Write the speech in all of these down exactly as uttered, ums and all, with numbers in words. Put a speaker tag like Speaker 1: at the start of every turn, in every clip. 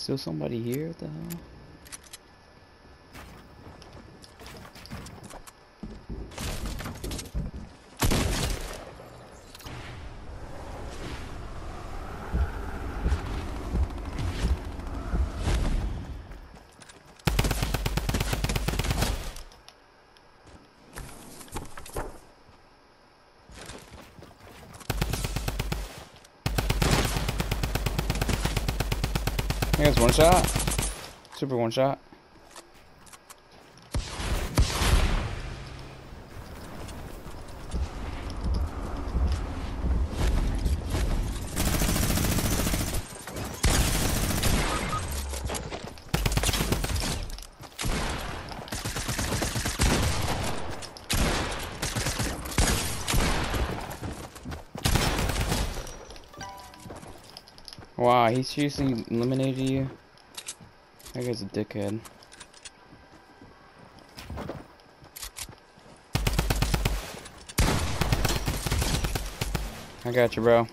Speaker 1: Still somebody here? What the hell? I think it's one shot. Super one shot. Wow, he seriously eliminated you? That guy's a dickhead. I got you, bro.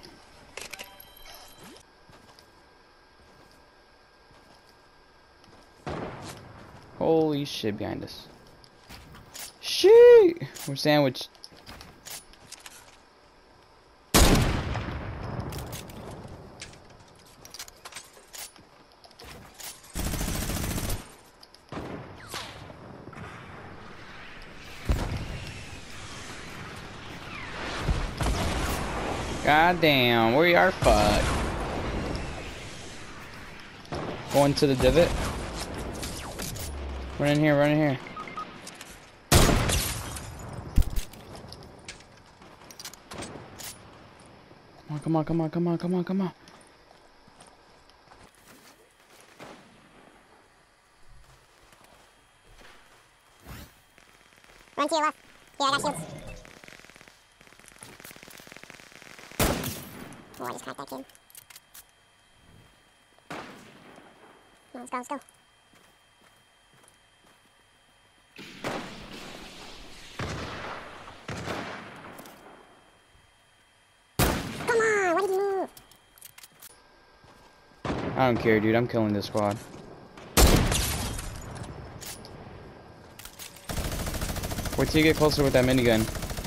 Speaker 1: Holy shit behind us. Shit! We're sandwiched. God damn, we are fucked. Going to the divot. Run in here, run in here. Come on, come on, come on, come on, come on.
Speaker 2: Run to your left. Yeah, I got shields. Oh, I just cracked that kid. No, let's go, let's go. Come on, why did you move?
Speaker 1: I don't care, dude. I'm killing this squad. Wait till you get closer with that minigun.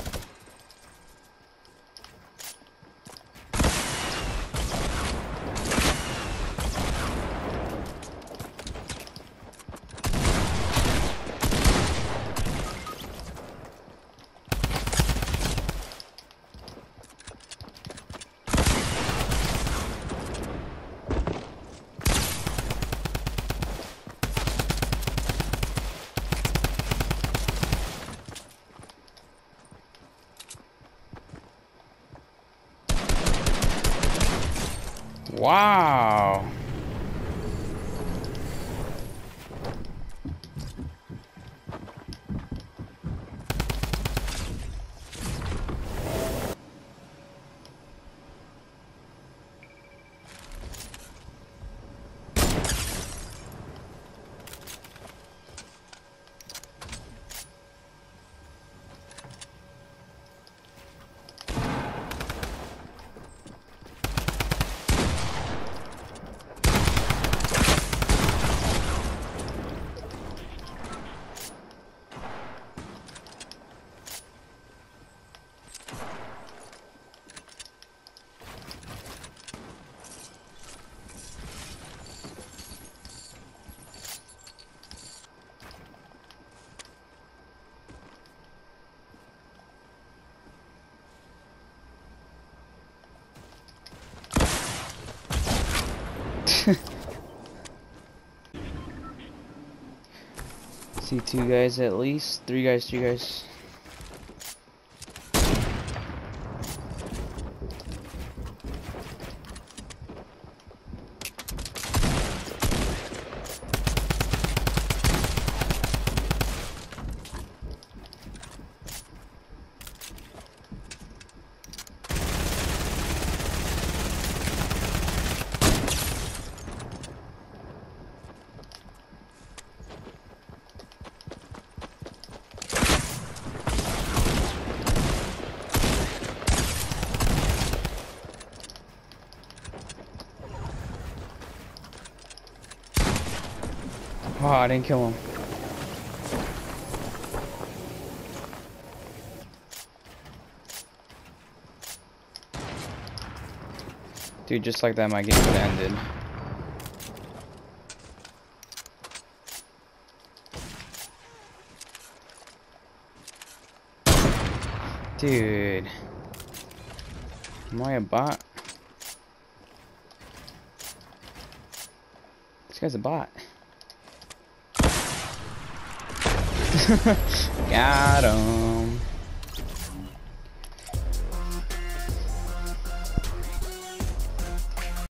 Speaker 1: Wow. See two guys at least. Three guys, three guys. Oh, I didn't kill him. Dude, just like that, my game would have ended. Dude. Am I a bot? This guy's a bot. Got him.